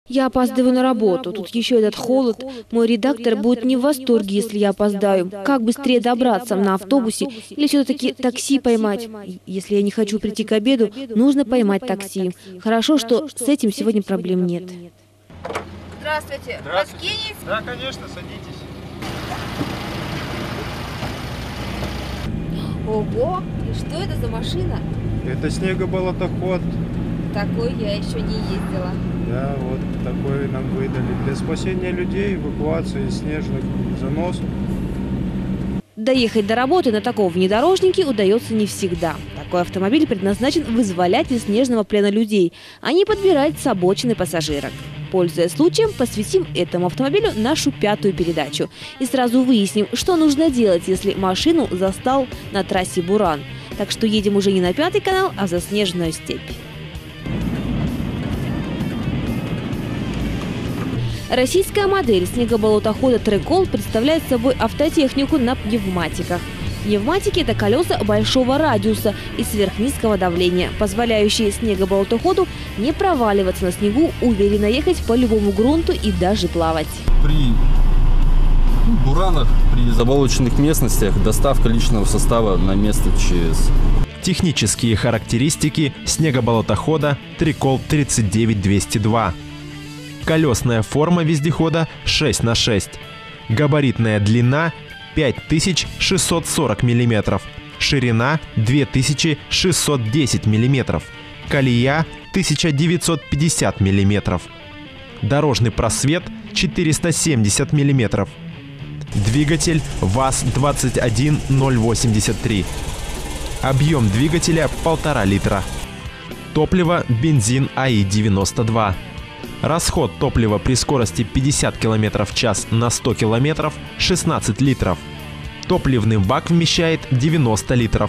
Я опаздываю на работу, тут еще этот холод. Мой редактор будет не в восторге, если я опоздаю. Как быстрее добраться на автобусе или все-таки такси поймать? Если я не хочу прийти к обеду, нужно поймать такси. Хорошо, что с этим сегодня проблем нет. Здравствуйте. Подкинетесь? Да, конечно, садитесь. Ого, и что это за машина? Это снегоболотоход. Такой я еще не ездила. Да, вот такой нам выдали. Для спасения людей, эвакуации снежных заносов. Доехать до работы на таком внедорожнике удается не всегда. Такой автомобиль предназначен вызволять из снежного плена людей, а не подбирать с обочины пассажирок. Пользуясь случаем, посвятим этому автомобилю нашу 5-ю передачу. И сразу выясним, что нужно делать, если машину застал на трассе буран. Так что едем уже не на 5-й канал, а в заснеженную степь. Российская модель снегоболотохода «Трикол» представляет собой автотехнику на пневматиках. Пневматики – это колеса большого радиуса и сверхнизкого давления, позволяющие снегоболотоходу не проваливаться на снегу, уверенно ехать по любому грунту и даже плавать. При буранах, при заболоченных местностях доставка личного состава на место ЧС. Технические характеристики снегоболотохода «Трикол 39202». Колесная форма вездехода 6х6. Габаритная длина 5640 мм. Ширина 2610 мм. Колея 1950 мм. Дорожный просвет 470 мм. Двигатель ВАЗ-21083. Объем двигателя 1,5 литра. Топливо бензин АИ-92. Расход топлива при скорости 50 км в час на 100 км – 16 литров. Топливный бак вмещает 90 литров.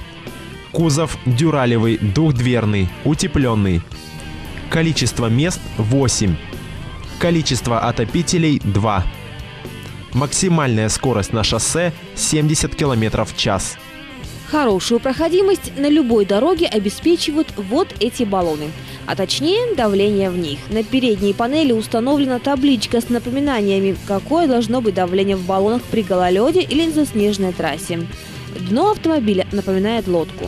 Кузов дюралевый, двухдверный, утепленный. Количество мест – 8. Количество отопителей – 2. Максимальная скорость на шоссе – 70 км в час. Хорошую проходимость на любой дороге обеспечивают вот эти баллоны. А точнее, давление в них. На передней панели установлена табличка с напоминаниями, какое должно быть давление в баллонах при гололеде или заснеженной трассе. Дно автомобиля напоминает лодку.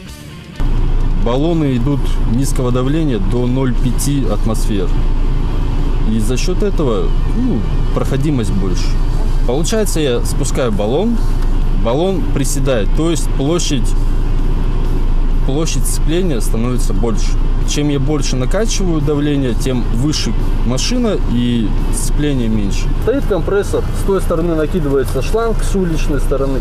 Баллоны идут низкого давления до 0,5 атмосфер. И за счет этого проходимость больше. Получается, я спускаю баллон приседает, то есть площадь сцепления становится больше. Чем я больше накачиваю давление, тем выше машина и сцепление меньше. Стоит компрессор, с той стороны накидывается шланг, с уличной стороны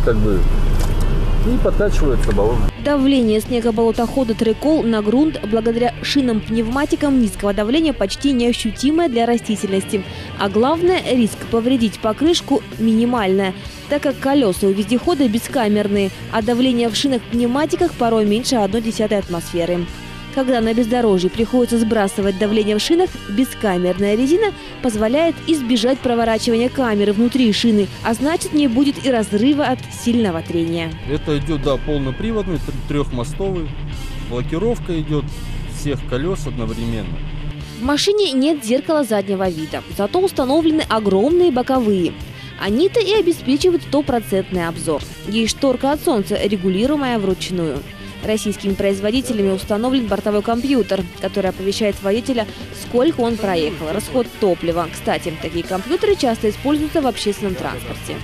и подкачивается баллон. Давление снегоболотохода «Трикол» на грунт благодаря шинам-пневматикам низкого давления почти неощутимое для растительности. А главное, риск повредить покрышку минимальное, так как колеса у вездехода бескамерные, а давление в шинах-пневматиках порой меньше 0,1 атмосферы. Когда на бездорожье приходится сбрасывать давление в шинах, бескамерная резина позволяет избежать проворачивания камеры внутри шины, а значит, не будет и разрыва от сильного трения. Это идет, полноприводный, трехмостовый. Блокировка идет всех колес одновременно. В машине нет зеркала заднего вида, зато установлены огромные боковые. Они-то и обеспечивают стопроцентный обзор. Есть шторка от солнца, регулируемая вручную. Российскими производителями установлен бортовой компьютер, который оповещает водителя, сколько он проехал, расход топлива. Кстати, такие компьютеры часто используются в общественном транспорте.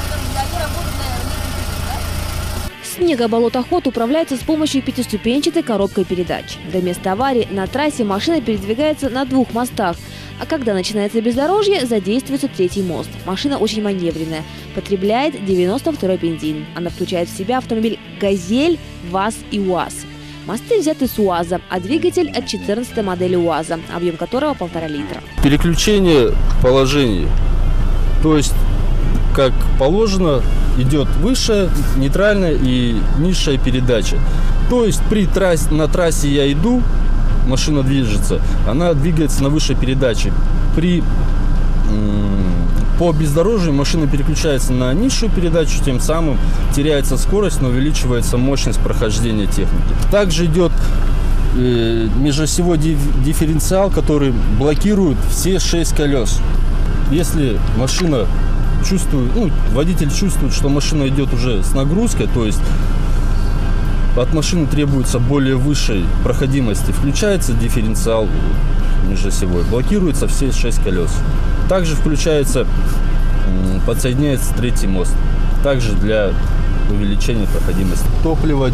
Снегоболотоход управляется с помощью 5-ступенчатой коробкой передач. До места аварии на трассе машина передвигается на 2 мостах, а когда начинается бездорожье, задействуется 3-й мост. Машина очень маневренная, потребляет 92-й бензин. Она включает в себя автомобиль «Газель», ВАЗ и УАЗ. Мосты взяты с УАЗа, а двигатель от 14-й модели УАЗа, объем которого 1,5 литра. Переключение положений. То есть, как положено, идет высшая, нейтральная и низшая передача. То есть на трассе я иду, машина движется, она двигается на высшей передаче. По бездорожью машина переключается на низшую передачу, тем самым теряется скорость, но увеличивается мощность прохождения техники. Также идет межосевой дифференциал, который блокирует все 6 колес. Если машина чувствует, водитель чувствует, что машина идет уже с нагрузкой, то есть от машины требуется более высшей проходимости, включается дифференциал межосевой, блокируется все 6 колес. Также включается, подсоединяется третий мост, также для увеличения проходимости. Топливо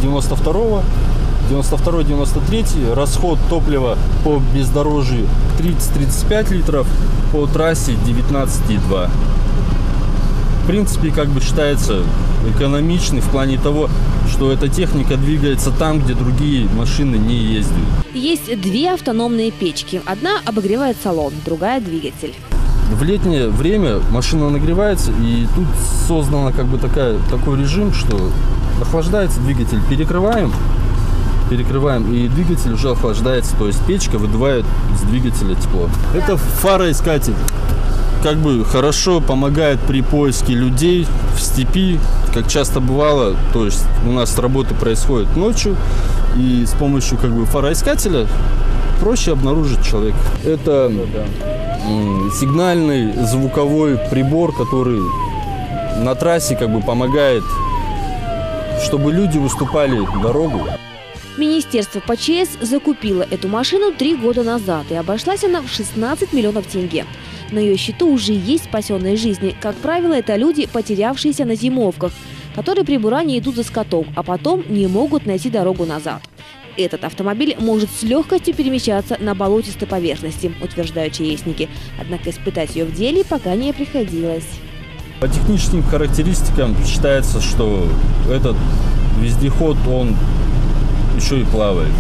92-93, расход топлива по бездорожью 30-35 литров, по трассе 19,2. В принципе, считается экономичный в плане того, что эта техника двигается там, где другие машины не ездят. Есть 2 автономные печки. Одна обогревает салон, другая – двигатель. В летнее время машина нагревается, и тут создан такой режим, что охлаждается двигатель. Перекрываем, и двигатель уже охлаждается, то есть печка выдувает из двигателя тепло. Это фароискатель. Хорошо помогает при поиске людей в степи, как часто бывало, то есть у нас работы происходят ночью, и с помощью фароискателя проще обнаружить человека. Это сигнальный звуковой прибор, который на трассе помогает, чтобы люди уступали дорогу. Министерство ПЧС закупило эту машину 3 года назад, и обошлась она в 16 миллионов тенге. На ее счету уже есть спасенные жизни. Как правило, это люди, потерявшиеся на зимовках, которые при буране идут за скотом, а потом не могут найти дорогу назад. Этот автомобиль может с легкостью перемещаться на болотистой поверхности, утверждают ЧСники. Однако испытать ее в деле пока не приходилось. По техническим характеристикам считается, что этот вездеход, он еще и плавает.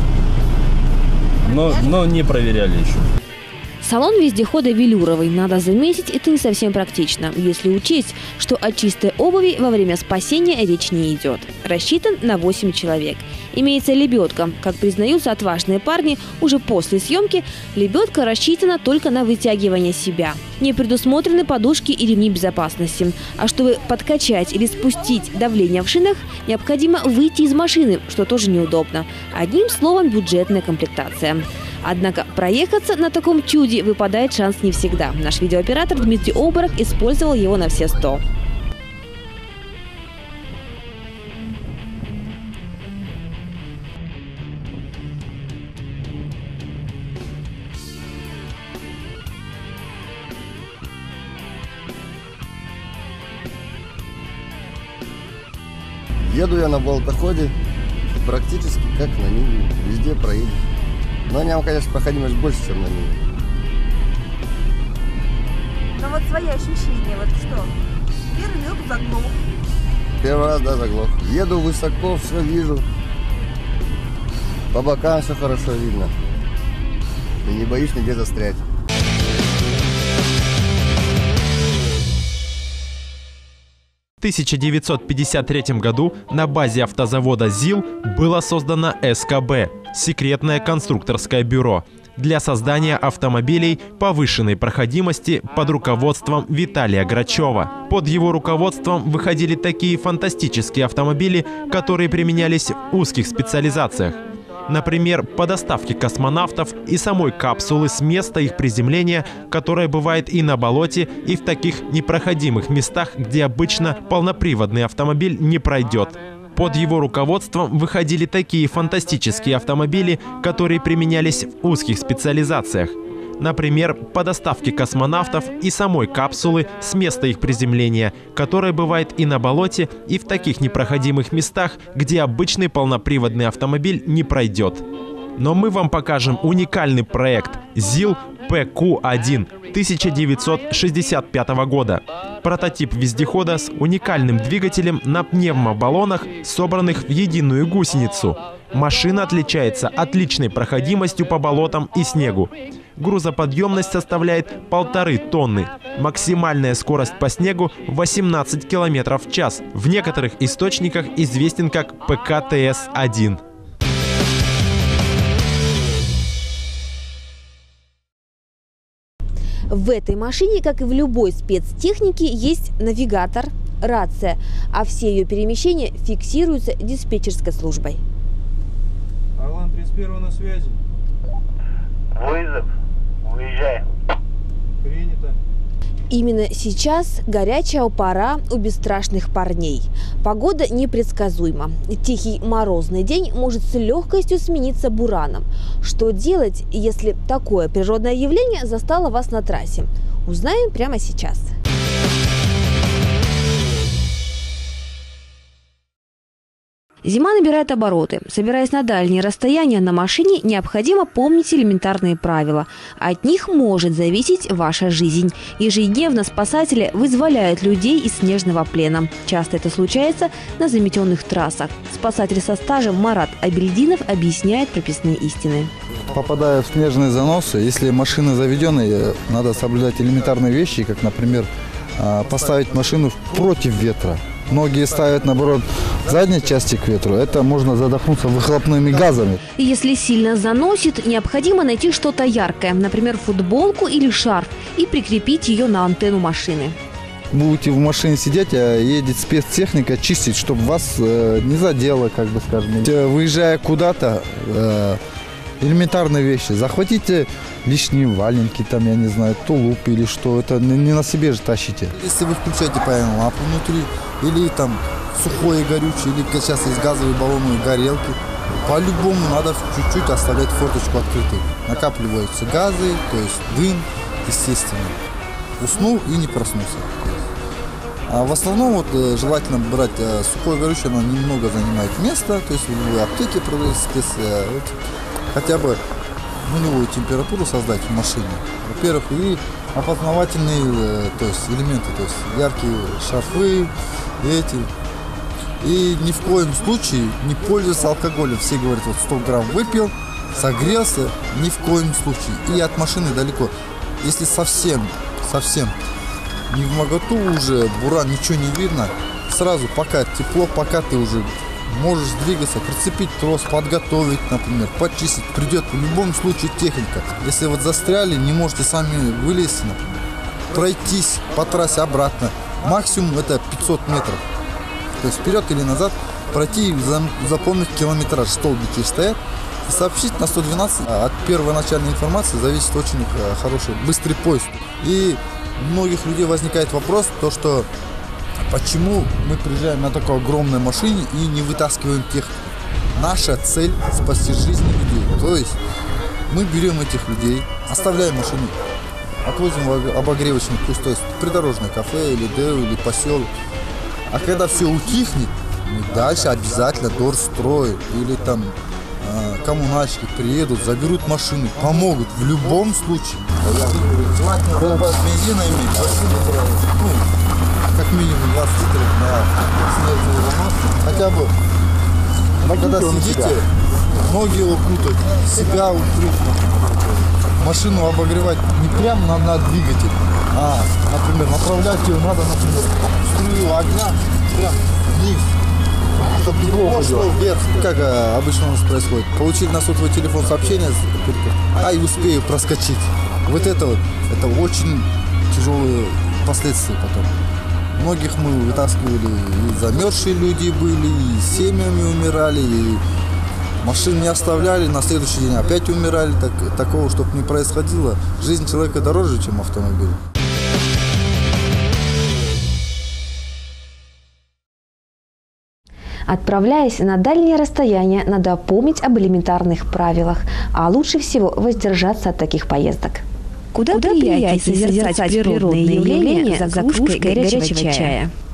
Но не проверяли еще. Салон вездехода велюровый. Надо заметить, это не совсем практично, если учесть, что о чистой обуви во время спасения речь не идет. Рассчитан на 8 человек. Имеется лебедка. Как признаются отважные парни, уже после съемки лебедка рассчитана только на вытягивание себя. Не предусмотрены подушки и ремни безопасности. А чтобы подкачать или спустить давление в шинах, необходимо выйти из машины, что тоже неудобно. Одним словом, бюджетная комплектация. Однако проехаться на таком чуде выпадает шанс не всегда. Наш видеооператор Дмитрий Оборок использовал его на все 100. Еду я на болотоходе практически как на Ниве, везде проедешь. Но у него, конечно, проходимость больше, чем на Ниве. Но свои ощущения, что? Первый минут заглох. Первый раз, заглох. Еду высоко, все вижу. По бокам все хорошо видно. И не боюсь нигде застрять. В 1953 году на базе автозавода ЗИЛ было создано СКБ – секретное конструкторское бюро для создания автомобилей повышенной проходимости под руководством Виталия Грачева. Под его руководством выходили такие фантастические автомобили, которые применялись в узких специализациях. Например, по доставке космонавтов и самой капсулы с места их приземления, которое бывает и на болоте, и в таких непроходимых местах, где обычно полноприводный автомобиль не пройдет. Под его руководством выходили такие фантастические автомобили, которые применялись в узких специализациях. Например, по доставке космонавтов и самой капсулы с места их приземления, которое бывает и на болоте, и в таких непроходимых местах, где обычный полноприводный автомобиль не пройдет. Но мы вам покажем уникальный проект ЗИЛ ПК-1 1965 года. Прототип вездехода с уникальным двигателем на пневмобаллонах, собранных в единую гусеницу. Машина отличается отличной проходимостью по болотам и снегу. Грузоподъемность составляет 1,5 тонны. Максимальная скорость по снегу 18 км в час. В некоторых источниках известен как ПКТС-1. В этой машине, как и в любой спецтехнике, есть навигатор, рация, а все ее перемещения фиксируются диспетчерской службой. Орлан 35. 31 на связи. Вызов. Уезжай. Принято. Именно сейчас горячая пора у бесстрашных парней. Погода непредсказуема. Тихий морозный день может с легкостью смениться бураном. Что делать, если такое природное явление застало вас на трассе? Узнаем прямо сейчас. Зима набирает обороты. Собираясь на дальние расстояния на машине, необходимо помнить элементарные правила. От них может зависеть ваша жизнь. Ежедневно спасатели вызволяют людей из снежного плена. Часто это случается на заметенных трассах. Спасатель со стажем Марат Абельдинов объясняет прописные истины. Попадая в снежные заносы, если машина заведенная, надо соблюдать элементарные вещи, как, например, поставить машину против ветра. Многие ставят, наоборот, в задней части к ветру. Это можно задохнуться выхлопными газами. Если сильно заносит, необходимо найти что-то яркое, например, футболку или шарф, и прикрепить ее на антенну машины. Будете в машине сидеть, а едет спецтехника чистить, чтобы вас не задело, как бы скажем. Выезжая куда-то, элементарные вещи. Захватите лишние валенки, там, я не знаю, тулуп или что. Это не на себе же тащите. Если вы включаете паяльную лампу внутри, или там сухое горючее, или сейчас есть газовые баллоны, горелки, по-любому надо чуть-чуть оставлять форточку открытой. Накапливаются газы, то есть дым, естественно. Уснул и не проснулся. А в основном вот, желательно брать сухое горючее, оно немного занимает место, то есть в аптеке продается, хотя бы нулевую температуру создать в машине. Во-первых, и опознавательные то есть элементы, то есть яркие шарфы, эти. И ни в коем случае не пользоваться алкоголем. Все говорят, вот 100 грамм выпил, согрелся, ни в коем случае. И от машины далеко. Если совсем не в моготу уже, буран, ничего не видно, сразу, пока тепло, пока ты уже можешь двигаться, прицепить трос, подготовить, например, почистить. Придет в любом случае техника. Если вот застряли, не можете сами вылезть, например, пройтись по трассе обратно. Максимум это 500 метров. То есть вперед или назад пройти и запомнить километраж. Столбики стоят. И сообщить на 112. От первоначальной информации зависит очень хороший, быстрый поиск. И у многих людей возникает вопрос, то что почему мы приезжаем на такой огромной машине и не вытаскиваем технику? Наша цель – спасти жизни людей. То есть мы берем этих людей, оставляем машину, отвозим в обогревочный пункт, то есть придорожное кафе или ДЭУ, или поселок. А когда все утихнет, мы дальше обязательно Дорстрой или там коммунальщики приедут, заберут машины, помогут в любом случае. Желательно бензина иметь, как минимум 20 литров на снежный занос. Хотя бы, когда сидите, ноги укутать, себя укрыть. Машину обогревать не прямо на двигатель, а, например, направлять ее надо, например, струю огня прям вниз, чтобы тепло пошло вверх. Как обычно у нас происходит. Получили на сотовый телефон сообщение, и успею проскочить. Вот это очень тяжелые последствия потом. Многих мы вытаскивали, и замерзшие люди были, и семьями умирали, и машин не оставляли, на следующий день опять умирали. Такого, чтобы не происходило. Жизнь человека дороже, чем автомобиль. Отправляясь на дальние расстояния, надо помнить об элементарных правилах, а лучше всего воздержаться от таких поездок. Куда приезжать и созерцать природные явления за кружкой горячего чая?